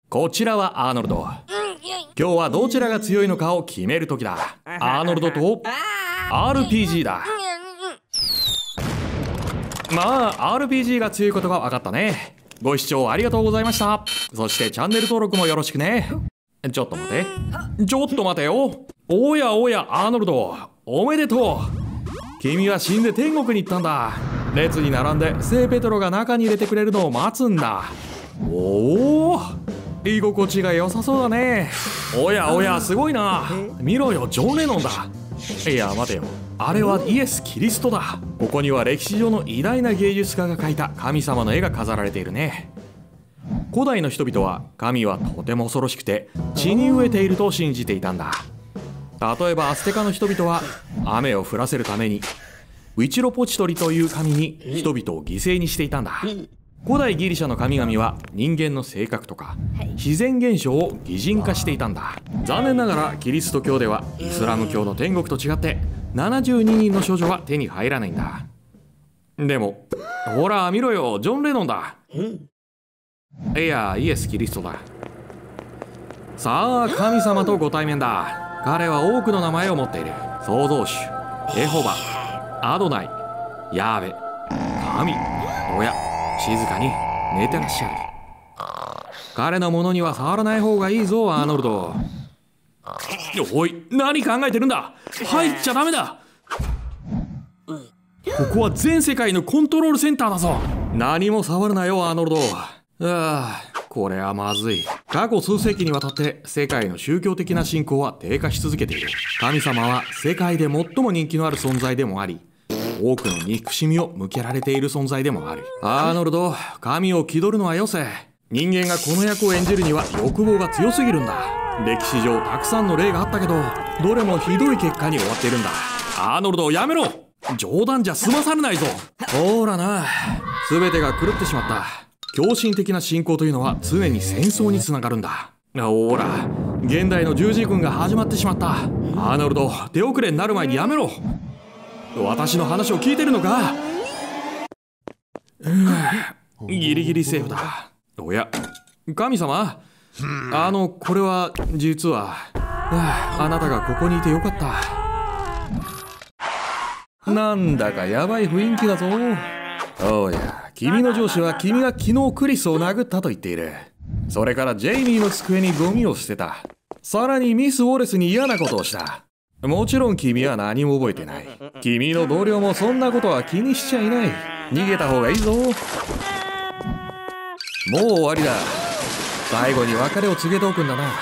こちらはアーノルド。今日はどちらが強いのかを決める時だ。アーノルドと RPG だ。まあ RPG が強いことが分かったね。ご視聴ありがとうございました。そしてチャンネル登録もよろしくね。ちょっと待てよ。おやおやアーノルド、おめでとう。君は死んで天国に行ったんだ。列に並んで聖ペトロが中に入れてくれるのを待つんだ。おお、居心地が良さそうだね。おやおやすごいな。見ろよ、ジョン・レノンだ。いや待てよ、あれはイエス・キリストだ。ここには歴史上の偉大な芸術家が描いた神様の絵が飾られているね。古代の人々は神はとても恐ろしくて血に飢えていると信じていたんだ。例えばアステカの人々は雨を降らせるためにウィチロポチトリという神に人々を犠牲にしていたんだ。古代ギリシャの神々は人間の性格とか自然現象を擬人化していたんだ。残念ながらキリスト教ではイスラム教の天国と違って72人の処女は手に入らないんだ。でもほら見ろよ、ジョン・レノンだ。いやイエス・キリストだ。さあ神様とご対面だ。彼は多くの名前を持っている。創造主、エホバ、アドナイ、ヤーベ、神。おや静かに寝てらっしゃる。彼のものには触らない方がいいぞアーノルド。おい何考えてるんだ。入っちゃダメだ。ここは全世界のコントロールセンターだぞ。何も触るなよアーノルド。これはまずい。過去数世紀にわたって世界の宗教的な信仰は低下し続けている。神様は世界で最も人気のある存在でもあり、多くの憎しみを向けられている存在でもある。アーノルド、神を気取るのはよせ。人間がこの役を演じるには欲望が強すぎるんだ。歴史上たくさんの例があったけど、どれもひどい結果に終わっているんだ。アーノルドやめろ。冗談じゃ済まされないぞ。ほらな、全てが狂ってしまった。狂信的な信仰というのは常に戦争につながるんだ。ほら現代の十字軍が始まってしまった。アーノルド、手遅れになる前にやめろ。私の話を聞いてるのか。ギリギリセーフだ。おや神様、これは実はあなたがここにいてよかった。なんだかやばい雰囲気だぞ。おや君の上司は君が昨日クリスを殴ったと言っている。それからジェイミーの机にゴミを捨てた。さらにミス・ウォレスに嫌なことをした。もちろん君は何も覚えてない。君の同僚もそんなことは気にしちゃいない。逃げた方がいいぞ。もう終わりだ。最後に別れを告げておくんだな。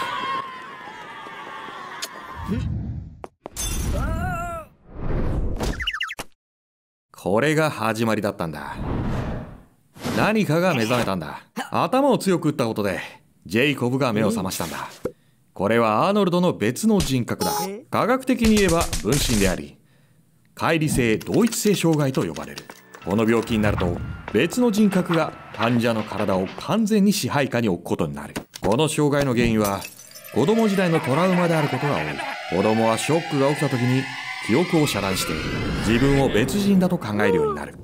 これが始まりだったんだ。何かが目覚めたんだ。頭を強く打ったことでジェイコブが目を覚ましたんだ。これはアーノルドの別の人格だ。科学的に言えば分身であり、乖離性同一性障害と呼ばれる。この病気になると別の人格が患者の体を完全に支配下に置くことになる。この障害の原因は子供時代のトラウマであることが多い。子供はショックが起きた時に記憶を遮断して自分を別人だと考えるようになる。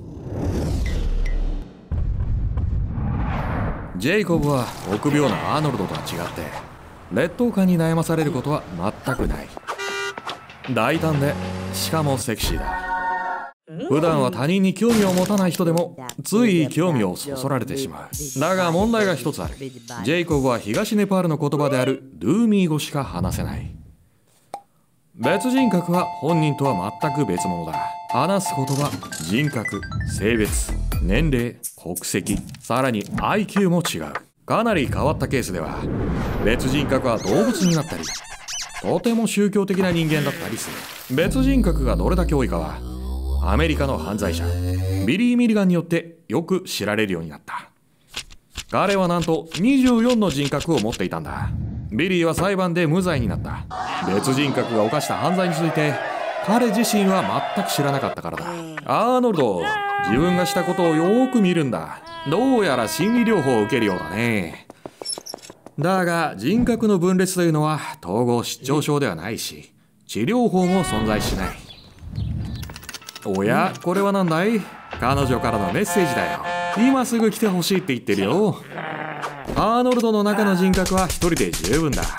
ジェイコブは臆病なアーノルドとは違って劣等感に悩まされることは全くない。大胆でしかもセクシーだ。普段は他人に興味を持たない人でもつい興味をそそられてしまう。だが問題が一つある。ジェイコブは東ネパールの言葉であるドゥーミー語しか話せない。別人格は本人とは全く別物だ。話す言葉、人格、性別、年齢、国籍、さらに IQ も違う。かなり変わったケースでは別人格は動物になったりとても宗教的な人間だったりする。別人格がどれだけ多いかはアメリカの犯罪者ビリー・ミリガンによってよく知られるようになった。彼はなんと24の人格を持っていたんだ。ビリーは裁判で無罪になった。別人格が犯した犯罪について彼自身は全く知らなかったからだ。アーノルド、自分がしたことをよーく見るんだ。どうやら心理療法を受けるようだね。だが人格の分裂というのは統合失調症ではないし治療法も存在しない。おやこれは何だい。彼女からのメッセージだよ。今すぐ来てほしいって言ってるよ。 アーノルドの中の人格は一人で十分だ。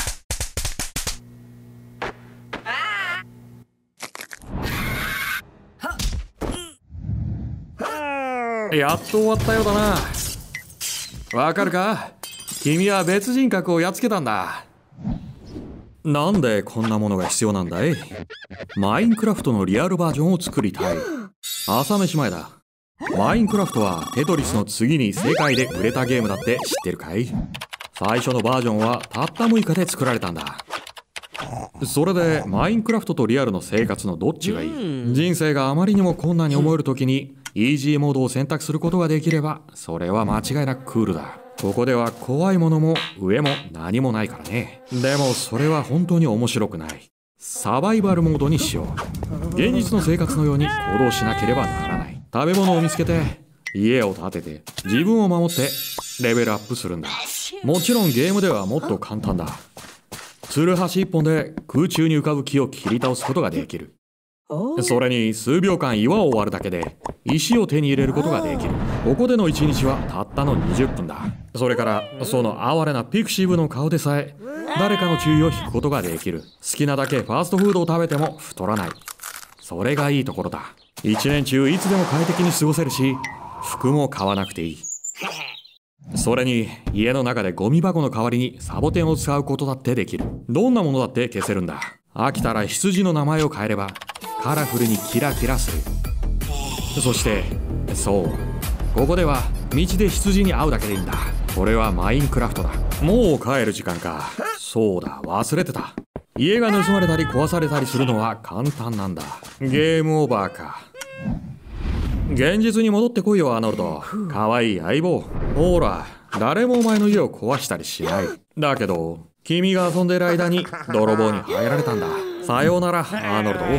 やっと終わったようだな。わかるか？君は別人格をやっつけたんだ。なんでこんなものが必要なんだい？マインクラフトのリアルバージョンを作りたい。朝飯前だ。マインクラフトはテトリスの次に世界で売れたゲームだって知ってるかい？最初のバージョンはたった6日で作られたんだ。それでマインクラフトとリアルの生活のどっちがいい？人生があまりにも困難に思える時にイージーモードを選択することができれば、それは間違いなくクールだ。ここでは怖いものも上も何もないからね。でもそれは本当に面白くない。サバイバルモードにしよう。現実の生活のように行動しなければならない。食べ物を見つけて家を建てて自分を守ってレベルアップするんだ。もちろんゲームではもっと簡単だ。ツルハシ一本で空中に浮かぶ木を切り倒すことができる。それに数秒間岩を割るだけで石を手に入れることができる。ここでの1日はたったの20分だ。それからその哀れなピクシブの顔でさえ誰かの注意を引くことができる。好きなだけファーストフードを食べても太らない。それがいいところだ。1年中いつでも快適に過ごせるし、服も買わなくていい。それに家の中でゴミ箱の代わりにサボテンを使うことだってできる。どんなものだって消せるんだ。飽きたら羊の名前を変えればカラフルにキラキラする。そしてそう、ここでは道で羊に会うだけでいいんだ。これはマインクラフトだ。もう帰る時間か。そうだ、忘れてた。家が盗まれたり壊されたりするのは簡単なんだ。ゲームオーバーか。現実に戻ってこいよアーノルド。かわいい相棒。ほら、誰もお前の家を壊したりしない。だけど君が遊んでる間に泥棒に入られたんだ。さようならアーノルド。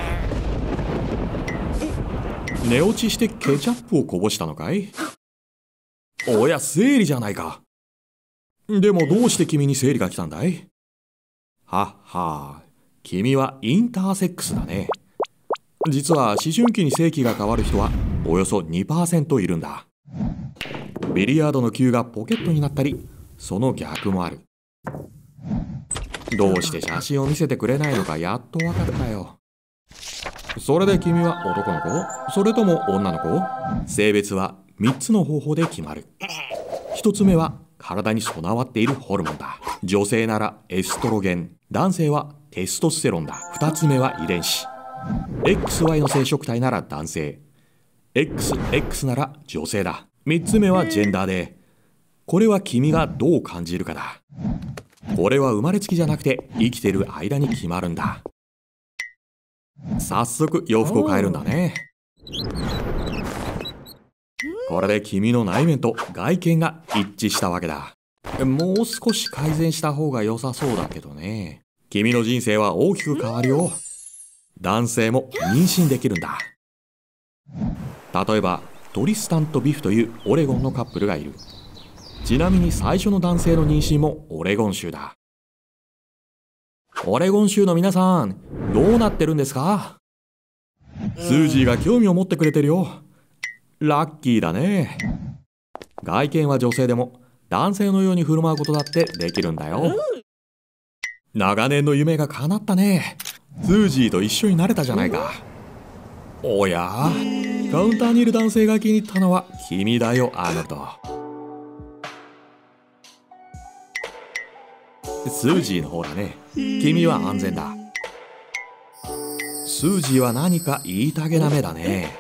寝落ちしてケチャップをこぼしたのかい？おや、生理じゃないか。でもどうして君に生理が来たんだい？はっは、君はインターセックスだね。実は思春期に性器が変わる人はおよそ 2% いるんだ。ビリヤードの球がポケットになったり、その逆もある。どうして写真を見せてくれないのかやっと分かったよ。それで君は男の子？それとも女の子？性別は3つの方法で決まる。1つ目は体に備わっているホルモンだ。女性ならエストロゲン、男性はテストステロンだ。2つ目は遺伝子。XY の生殖体なら男性、XX なら女性だ。3つ目はジェンダーで、これは君がどう感じるかだ。これは生まれつきじゃなくて生きてる間に決まるんだ。早速洋服を変えるんだね。これで君の内面と外見が一致したわけだ。もう少し改善した方が良さそうだけどね。君の人生は大きく変わるよ。男性も妊娠できるんだ。例えばトリスタンとビフというオレゴンのカップルがいる。ちなみに最初の男性の妊娠もオレゴン州だ。オレゴン州の皆さん、どうなってるんですか？スージーが興味を持ってくれてるよ。ラッキーだね。外見は女性でも男性のように振る舞うことだってできるんだよ。長年の夢が叶ったね。スージーと一緒になれたじゃないか。おや？カウンターにいる男性が気に入ったのは君だよ、アーノルド。スージーの方だね。君は安全だ。スージーは何か言いたげな目だね。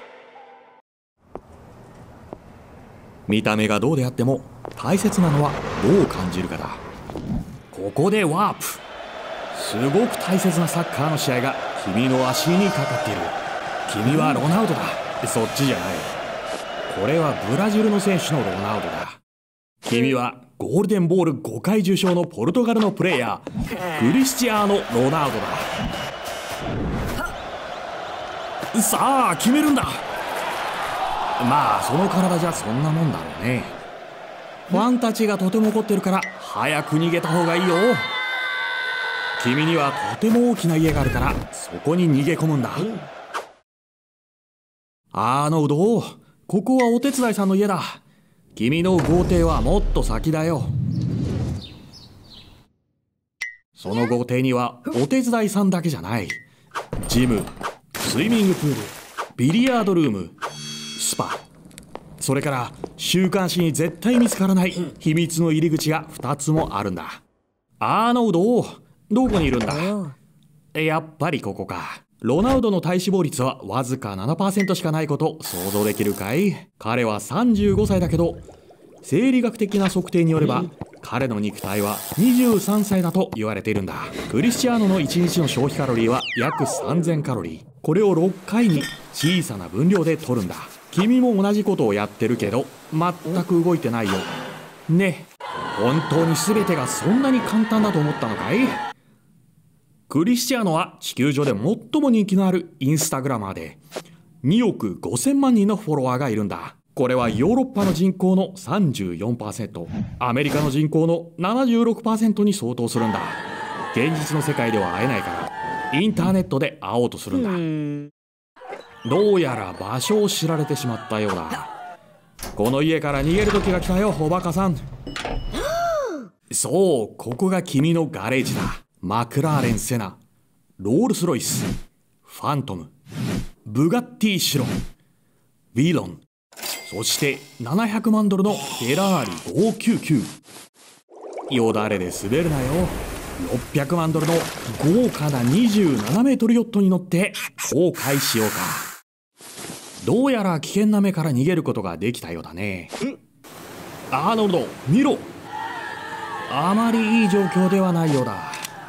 見た目がどうであっても大切なのはどう感じるかだ。ここでワープ。すごく大切なサッカーの試合が君の足にかかっている。君はロナウドだ。そっちじゃない。これはブラジルの選手のロナウドだ。君はゴールデンボール5回受賞のポルトガルのプレイヤー、クリスチアーノ・ロナウドだ。さあ決めるんだ。まあその体じゃそんなもんだろうね。ファンたちがとても怒ってるから早く逃げた方がいいよ。君にはとても大きな家があるからそこに逃げ込むんだ。アーノルド、ここはお手伝いさんの家だ。君の豪邸はもっと先だよ。 その豪邸にはお手伝いさんだけじゃない。ジム、スイミングプール、ビリヤードルーム、スパ、それから週刊誌に絶対見つからない秘密の入り口が2つもあるんだ。アーノルド、どこにいるんだ？やっぱりここか。ロナウドの体脂肪率はわずか 7% しかないこと想像できるかい？彼は35歳だけど、生理学的な測定によれば彼の肉体は23歳だと言われているんだ。クリスチアーノの1日の消費カロリーは約3000カロリー。これを6回に小さな分量で取るんだ。君も同じことをやってるけど全く動いてないよね。本当に全てがそんなに簡単だと思ったのかい？クリスチアーノは地球上で最も人気のあるインスタグラマーで2億5000万人のフォロワーがいるんだ。これはヨーロッパの人口の 34%、アメリカの人口の 76% に相当するんだ。現実の世界では会えないからインターネットで会おうとするんだ。どうやら場所を知られてしまったようだ。この家から逃げる時が来たよ、おバカさん。そう、ここが君のガレージだ。マクラーレン・セナ、ロールス・ロイス、ファントム、ブガッティ・シロン、ヴィロン、そして700万ドルのフェラーリ599。よだれで滑るなよ。600万ドルの豪華な27メートルヨットに乗って航海しようか。どうやら危険な目から逃げることができたようだね。アーノルド、見ろ。あまりいい状況ではないようだ。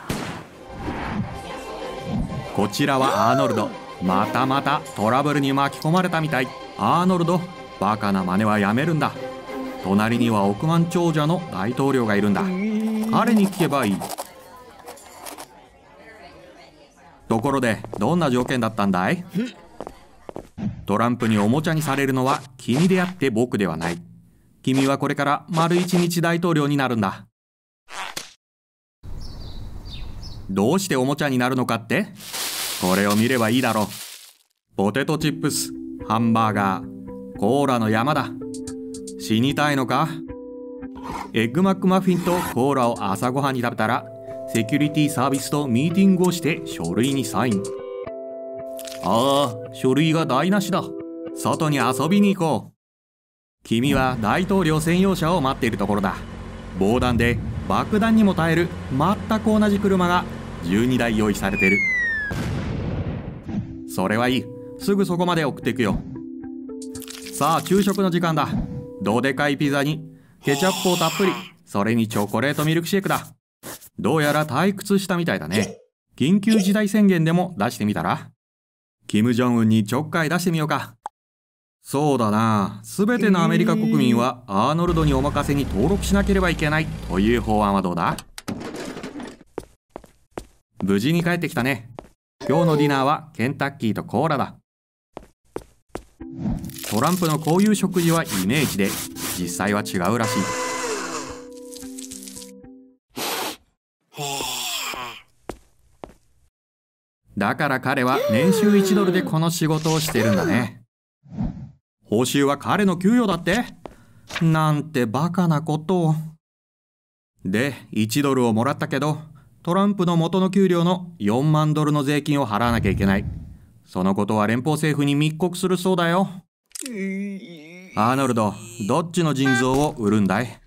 こちらはアーノルド。またまたトラブルに巻き込まれたみたい。アーノルド、バカな真似はやめるんだ。隣には億万長者の大統領がいるんだ。彼に聞けばいい。ところでどんな条件だったんだい？トランプにおもちゃにされるのは君であって僕ではない。君はこれから丸一日大統領になるんだ。どうしておもちゃになるのかって？これを見ればいいだろう。ポテトチップス、ハンバーガー、コーラの山だ。死にたいのか？エッグマックマフィンとコーラを朝ごはんに食べたら、セキュリティサービスとミーティングをして書類にサイン。ああ、書類が台無しだ。外に遊びに行こう。君は大統領専用車を待っているところだ。防弾で爆弾にも耐える全く同じ車が12台用意されてる。それはいい。すぐそこまで送っていくよ。さあ、昼食の時間だ。どでかいピザにケチャップをたっぷり、それにチョコレートミルクシェイクだ。どうやら退屈したみたいだね。緊急事態宣言でも出してみたら？キム・ジョンウンにちょっかい出してみようか。そうだな。すべてのアメリカ国民はアーノルドにお任せに登録しなければいけないという法案はどうだ？無事に帰ってきたね。今日のディナーはケンタッキーとコーラだ。トランプのこういう食事はイメージで、実際は違うらしい。だから彼は年収1ドルでこの仕事をしてるんだね。報酬は彼の給与だって？なんてバカなことを。で、1ドルをもらったけど、トランプの元の給料の4万ドルの税金を払わなきゃいけない。そのことは連邦政府に密告するそうだよ。アーノルド、どっちの腎臓を売るんだい？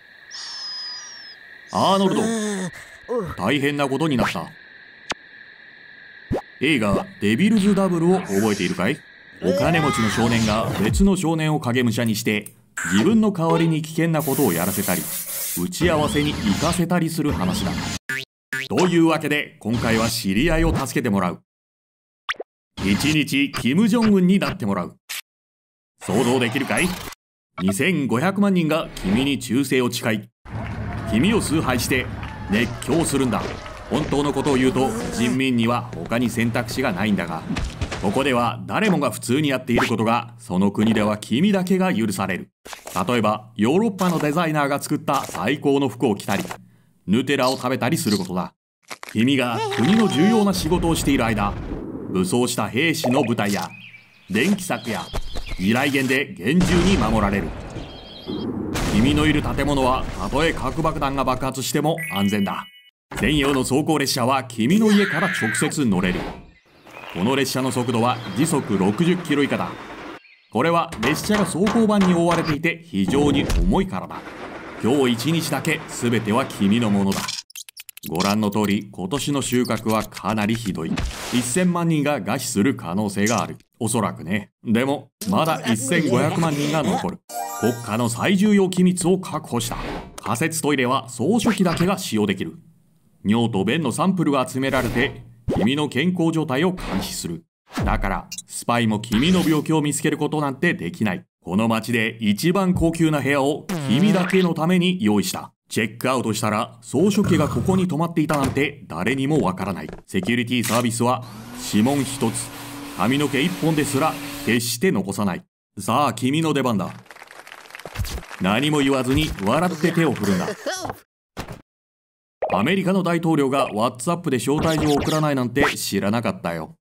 アーノルド、大変なことになった。映画デビルズ・ダブルを覚えているかい？お金持ちの少年が別の少年を影武者にして自分の代わりに危険なことをやらせたり、打ち合わせに行かせたりする話だ。というわけで今回は知り合いを助けてもらう。1日キム・ジョンウンになってもらう。想像できるかい？ 2500 万人が君に忠誠を誓い、君を崇拝して熱狂するんだ。本当のことを言うと人民には他に選択肢がないんだが、ここでは誰もが普通にやっていることがその国では君だけが許される。例えばヨーロッパのデザイナーが作った最高の服を着たり、ヌテラを食べたりすることだ。君が国の重要な仕事をしている間、武装した兵士の部隊や電気柵や地雷原で厳重に守られる。君のいる建物はたとえ核爆弾が爆発しても安全だ。 専用の走行列車は君の家から直接乗れる。この列車の速度は時速60キロ以下だ。これは列車が走行板に覆われていて非常に重いからだ。今日一日だけ全ては君のものだ。ご覧の通り、今年の収穫はかなりひどい。1000万人が餓死する可能性がある。おそらくね。でも、まだ1500万人が残る。国家の最重要機密を確保した。仮設トイレは総書記だけが使用できる。尿と便のサンプルが集められて、君の健康状態を監視する。だから、スパイも君の病気を見つけることなんてできない。この街で一番高級な部屋を君だけのために用意した。チェックアウトしたら、総書記がここに泊まっていたなんて誰にもわからない。セキュリティサービスは指紋一つ、髪の毛一本ですら決して残さない。さあ、君の出番だ。何も言わずに笑って手を振るんだ。アメリカの大統領が WhatsApp で招待状を送らないなんて知らなかったよ。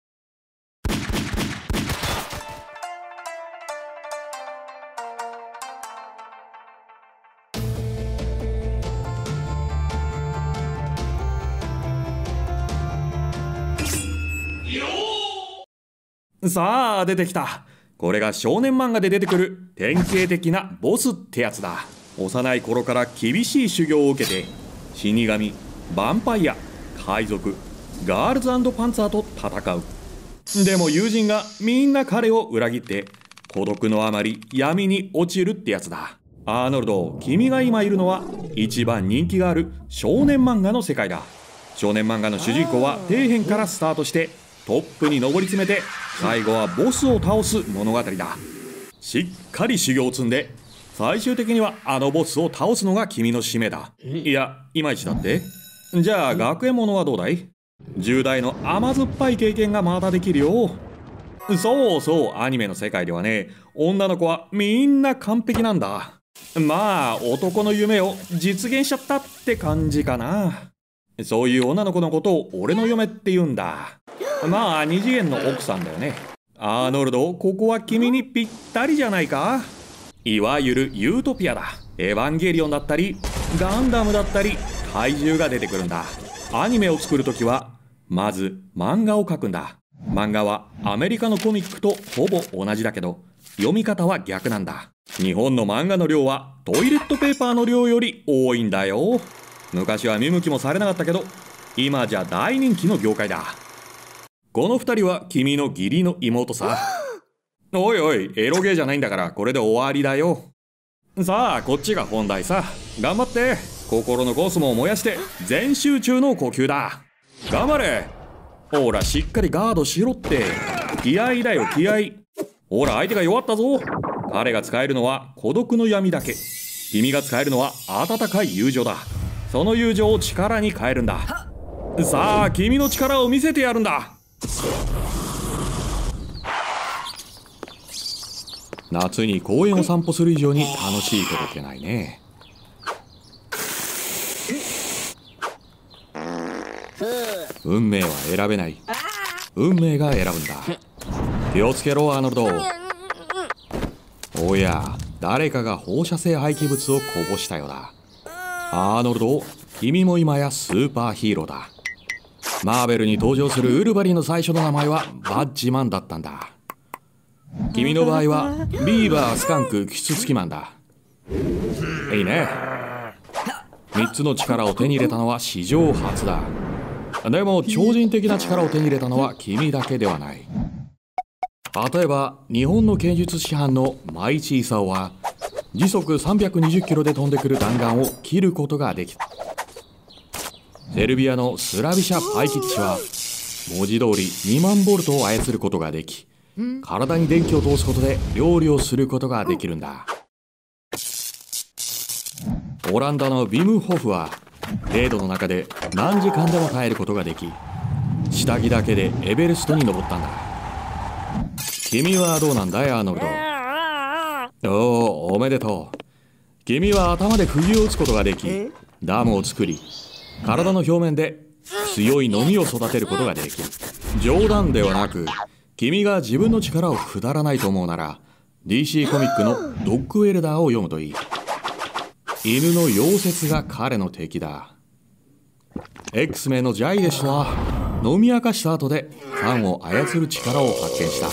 さあ、出てきた。これが少年漫画で出てくる典型的なボスってやつだ。幼い頃から厳しい修行を受けて、死神、ヴァンパイア、海賊、ガールズ&パンツァーと戦う。でも友人がみんな彼を裏切って、孤独のあまり闇に落ちるってやつだ。アーノルド、君が今いるのは一番人気がある少年漫画の世界だ。少年漫画の主人公は底辺からスタートして、トップに上り詰めて最後はボスを倒す物語だ。しっかり修行を積んで最終的にはあのボスを倒すのが君の使命だ。いや、いまいちだって。じゃあ学園ものはどうだい？10代の甘酸っぱい経験がまたできるよ。そうそう、アニメの世界ではね、女の子はみんな完璧なんだ。まあ男の夢を実現しちゃったって感じかな。そういう女の子のことを俺の嫁って言うんだ。まあ二次元の奥さんだよね。アーノルド、ここは君にぴったりじゃないか。いわゆるユートピアだ。エヴァンゲリオンだったりガンダムだったり怪獣が出てくるんだ。アニメを作るときはまず漫画を描くんだ。漫画はアメリカのコミックとほぼ同じだけど読み方は逆なんだ。日本の漫画の量はトイレットペーパーの量より多いんだよ。昔は見向きもされなかったけど今じゃ大人気の業界だ。この二人は君の義理の妹さ。おいおい、エロゲーじゃないんだからこれで終わりだよ。さあ、こっちが本題さ。頑張って。心のコスモを燃やして全集中の呼吸だ。頑張れ。ほら、しっかりガードしろって。気合だよ、気合。ほら、相手が弱ったぞ。彼が使えるのは孤独の闇だけ。君が使えるのは温かい友情だ。その友情を力に変えるんだ。さあ、君の力を見せてやるんだ。夏に公園を散歩する以上に楽しいことってないね。運命は選べない。運命が選ぶんだ。気をつけろ、アーノルド。おや、誰かが放射性廃棄物をこぼしたようだ。アーノルド、君も今やスーパーヒーローだ。マーベルに登場するウルヴァリンの最初の名前はバッジマンだったんだ。君の場合はビーバー、スカンク、キツツキマンだ。いいね。3つの力を手に入れたのは史上初だ。でも超人的な力を手に入れたのは君だけではない。例えば日本の剣術師範の舞市功は時速320キロで飛んでくる弾丸を切ることができた。セルビアのスラビシャ・パイキッチは文字通り2万ボルトを操ることができ、体に電気を通すことで料理をすることができるんだ。オランダのビムホフは0度の中で何時間でも耐えることができ、下着だけでエベレストに登ったんだ。君はどうなんだい、アーノルド。おお、おめでとう。君は頭で釘を打つことができ、ダムを作り、体の表面で強いノミを育てることができる。冗談ではなく、君が自分の力をくだらないと思うなら DC コミックのドッグウェルダーを読むといい。犬の溶接が彼の敵だ。 X メンのジャイエッシュは飲み明かした後でファンを操る力を発見した。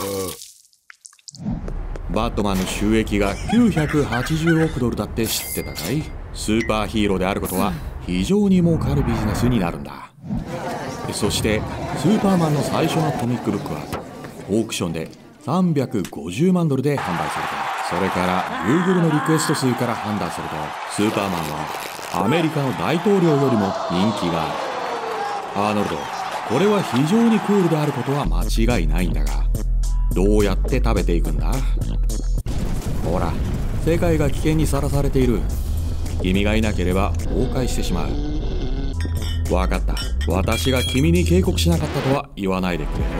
バットマンの収益が980億ドルだって知ってたかい？スーパーヒーローであることは非常に儲かるビジネスになるんだ。そしてスーパーマンの最初のコミックブックはオークションで350万ドルで販売された。それから Google のリクエスト数から判断すると、スーパーマンはアメリカの大統領よりも人気がある。アーノルド、これは非常にクールであることは間違いないんだが、どうやって食べていくんだ？ほら、世界が危険にさらされている。君がいなければ崩壊してしまう。わかった。私が君に警告しなかったとは言わないでくれよ。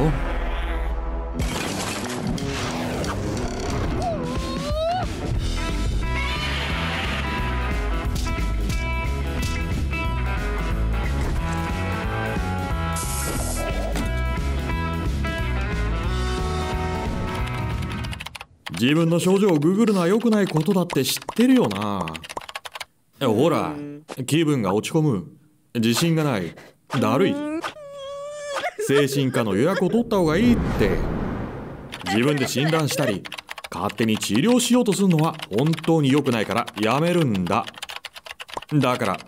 自分の症状をググるのは良くないことだって知ってるよな。ほら、気分が落ち込む、自信がない、だるい、精神科の予約を取った方がいいって自分で診断したり勝手に治療しようとするのは本当に良くないからやめるんだ。だから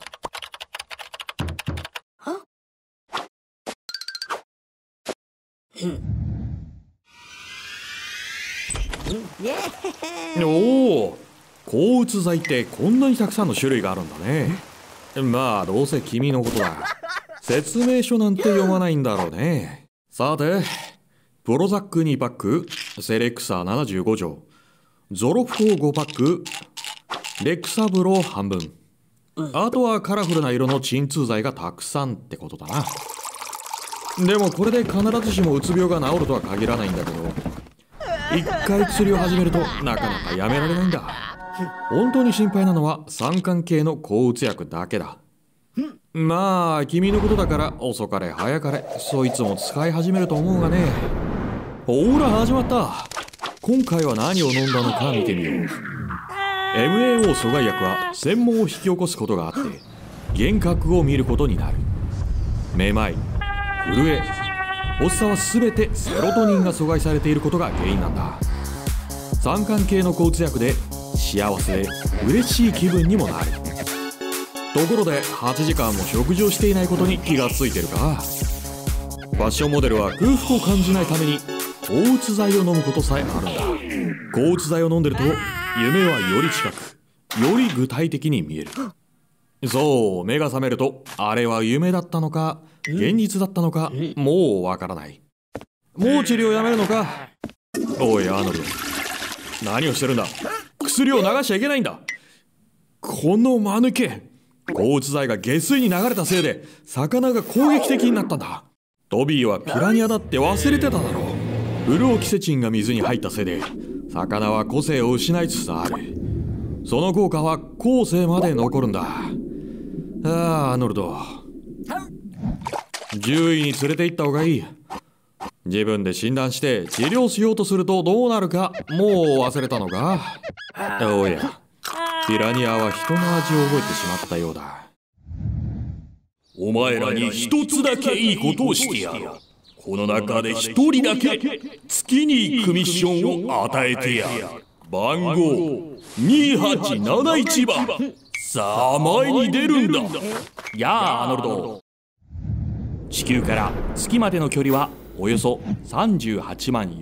おお、抗うつ剤ってこんなにたくさんの種類があるんだね。まあどうせ君のことだ。説明書なんて読まないんだろうね。さて、プロザック2パック、セレクサー75錠、ゾロフォー5パック、レクサブロ半分、あとはカラフルな色の鎮痛剤がたくさんってことだな。でもこれで必ずしもうつ病が治るとは限らないんだけど、一回薬を始めるとなかなかやめられないんだ。本当に心配なのは酸化系の抗うつ薬だけだ。まあ君のことだから遅かれ早かれそいつも使い始めると思うがね。ほら始まった。今回は何を飲んだのか見てみよう。 MAO 阻害薬は専門を引き起こすことがあって幻覚を見ることになる。めまい、震え、発作は全てセロトニンが阻害されていることが原因なんだ。酸化系の抗うつ薬で幸せで嬉しい気分にもなる。ところで8時間も食事をしていないことに気がついてるか？ファッションモデルは空腹を感じないために抗うつ剤を飲むことさえあるんだ。抗うつ剤を飲んでると夢はより近く、より具体的に見える。そう、目が覚めるとあれは夢だったのか現実だったのかもうわからない。もう治療をやめるのか？おいアーノルド、何をしてるんだ。薬を流しちゃいけないんだ。この間抜け、抗うつ剤が下水に流れたせいで魚が攻撃的になったんだ。トビーはピラニアだって忘れてただろう。フルオキセチンが水に入ったせいで魚は個性を失いつつある。その効果は後世まで残るんだ。ああ、アーノルド、獣医に連れて行った方がいい。自分で診断して治療しようとするとどうなるかもう忘れたのか？おや、ピラニアは人の味を覚えてしまったようだ。 お前らに一つだけいいことをしてやる。この中で一人だけ月に行くミッションを与えてやる。番号2871番。さあ前に出るんだ。 やあアーノルド。地球から月までの距離はおよそ38万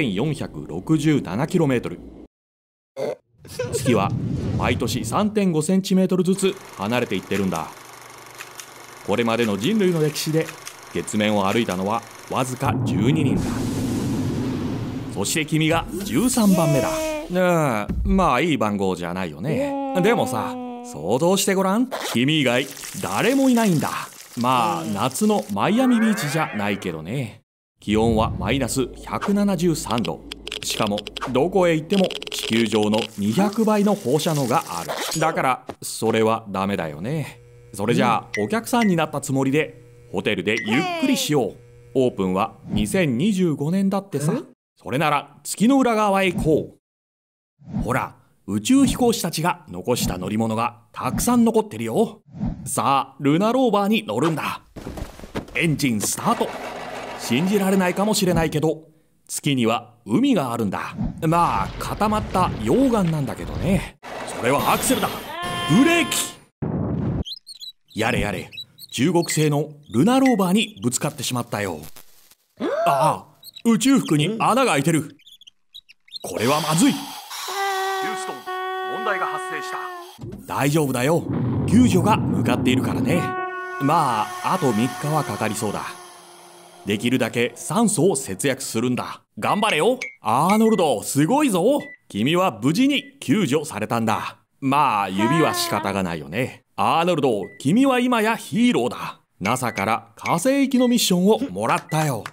4467km。 月は毎年 3.5cm ずつ離れていってるんだ。これまでの人類の歴史で月面を歩いたのはわずか12人だ。そして君が13番目だ。まあいい番号じゃないよね。でもさ、想像してごらん。君以外誰もいないんだ。まあ夏のマイアミビーチじゃないけどね。気温はマイナス173度。しかもどこへ行っても地球上の200倍の放射能がある。だからそれはダメだよね。それじゃあお客さんになったつもりでホテルでゆっくりしよう。オープンは2025年だってさ。それなら月の裏側へ行こう。ほら、 宇宙飛行士たちが残した乗り物がたくさん残ってるよ。さあ、ルナローバーに乗るんだ。エンジンスタート。信じられないかもしれないけど、月には海があるんだ。まあ固まった溶岩なんだけどね。それはアクセルだ。ブレーキ。やれやれ、中国製のルナローバーにぶつかってしまったよ。ああ、宇宙服に穴が開いてる。これはまずい。ヒューストン、問題が発生した。大丈夫だよ。救助が向かっているからね。まああと3日はかかりそうだ。できるだけ酸素を節約するんだ。頑張れよ。アーノルド、すごいぞ。君は無事に救助されたんだ。まあ指は仕方がないよね。アーノルド、君は今やヒーローだ。 NASA から火星行きのミッションをもらったよ。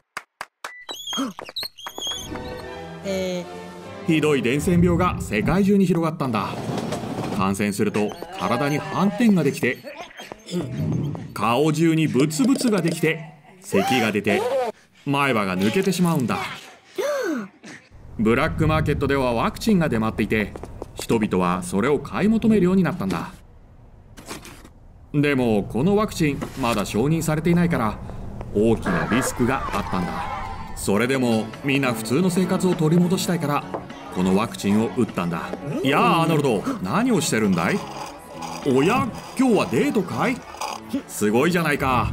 ひどい伝染病が世界中に広がったんだ。感染すると体に斑点ができて、顔中にブツブツができて、咳が出て前歯が抜けてしまうんだ。ブラックマーケットではワクチンが出回っていて、人々はそれを買い求めるようになったんだ。でもこのワクチンまだ承認されていないから大きなリスクがあったんだ。それでもみんな普通の生活を取り戻したいからこのワクチンを打ったんだ。いやあ、アーノルド、何をしてるんだい？おや、今日はデートかい？すごいじゃないか。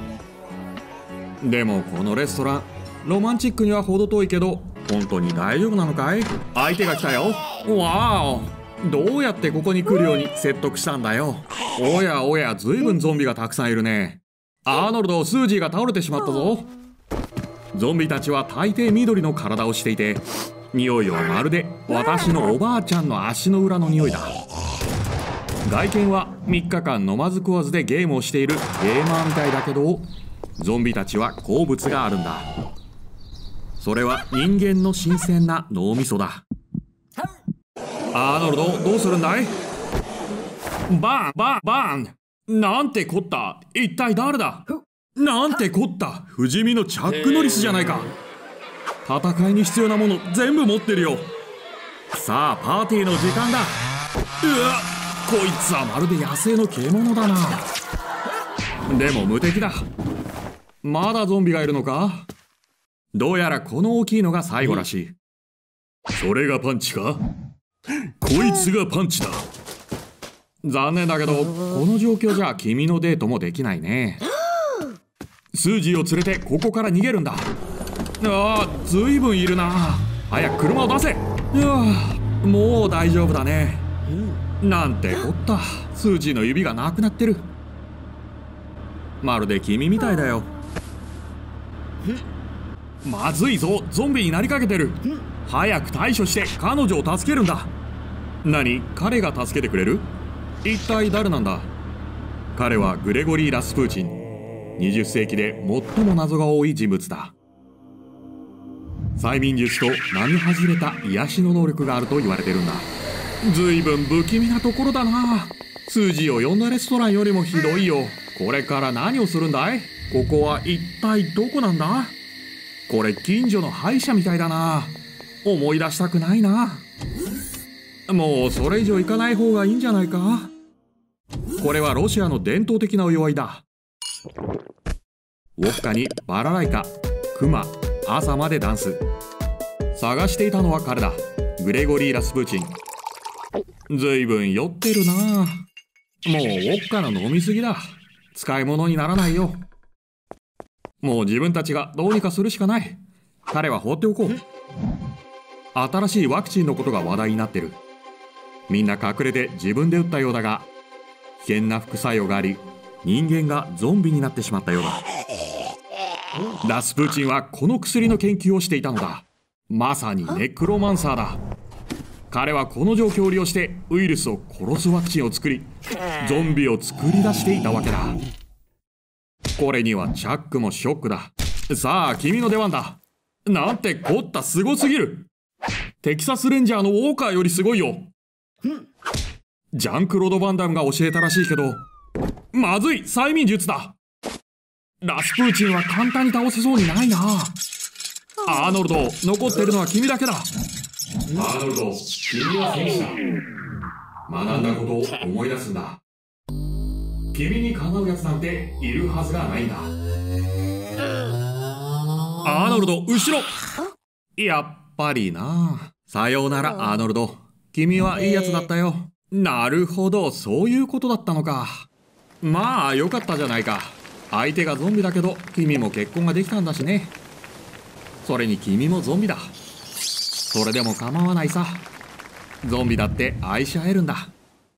でもこのレストランロマンチックには程遠いけど、本当に大丈夫なのかい？相手が来たよ。わーお、どうやってここに来るように説得したんだよ。おやおや、ずいぶんゾンビがたくさんいるね。アーノルド、スージーが倒れてしまったぞ。ゾンビたちは大抵緑の体をしていて、匂いはまるで私のおばあちゃんの足の裏の匂いだ。外見は3日間飲まず食わずでゲームをしているゲーマーみたいだけど、ゾンビたちは好物があるんだ。それは人間の新鮮な脳みそだ。アーノルド、どうするんだい？バーンバーンバーン。なんてこった。一体誰だ？なんてこった。不死身のチャック・ノリスじゃないか。戦いに必要なもの全部持ってるよ。さあパーティーの時間だ。うわっ、こいつはまるで野生の獣だな。でも無敵だ。まだゾンビがいるのか？どうやらこの大きいのが最後らしい。 それがパンチか？こいつがパンチだ。 残念だけどこの状況じゃ君のデートもできないね。スージーを連れてここから逃げるんだ。ああ、ずいぶんいるな。早く車を出せ。いや、もう大丈夫だね。なんてこった。スージーの指がなくなってる。まるで君みたいだよ。まずいぞ、ゾンビになりかけてる。早く対処して彼女を助けるんだ。何？彼が助けてくれる？一体誰なんだ？彼はグレゴリー・ラスプーチン。20世紀で最も謎が多い人物だ。催眠術と並外れた癒しの能力があると言われてるんだ。ずいぶん不気味なところだな。スージーを呼んだレストランよりもひどいよ。これから何をするんだい？ここは一体どこなんだ？これ近所の歯医者みたいだな。思い出したくないな。もうそれ以上行かない方がいいんじゃないか。これはロシアの伝統的なお祝いだ。ウォッカにバラライカ、クマ、朝までダンス。探していたのは彼だ。グレゴリー・ラスプーチン。ずいぶん酔ってるな。もうウォッカの飲みすぎだ。使い物にならないよ。もう自分たちがどうにかするしかない。彼は放っておこう。新しいワクチンのことが話題になってる。みんな隠れて自分で打ったようだが、危険な副作用があり、人間がゾンビになってしまったようだ。ラスプーチンはこの薬の研究をしていたのだ。まさにネクロマンサーだ。彼はこの状況を利用してウイルスを殺すワクチンを作り、ゾンビを作り出していたわけだ。これにはチャックもショックだ。さあ君の出番だ。なんてこった、すごすぎる。テキサスレンジャーのウォーカーよりすごいよ。ジャンクロード・バンダムが教えたらしいけど、まずい、催眠術だ。ラスプーチンは簡単に倒せそうにないな。アーノルド、残ってるのは君だけだ。 アーノルド、君は戦士だ。学んだことを思い出すんだ。君にかなうやつなんているはずがないんだ。 アーノルド、後ろ。 やっぱりな。さようなら、アーノルド。君はいいやつだったよ。なるほど、そういうことだったのか。まあ、よかったじゃないか。相手がゾンビだけど、君も結婚ができたんだしね。それに君もゾンビだ。それでも構わないさ。ゾンビだって愛し合えるんだ。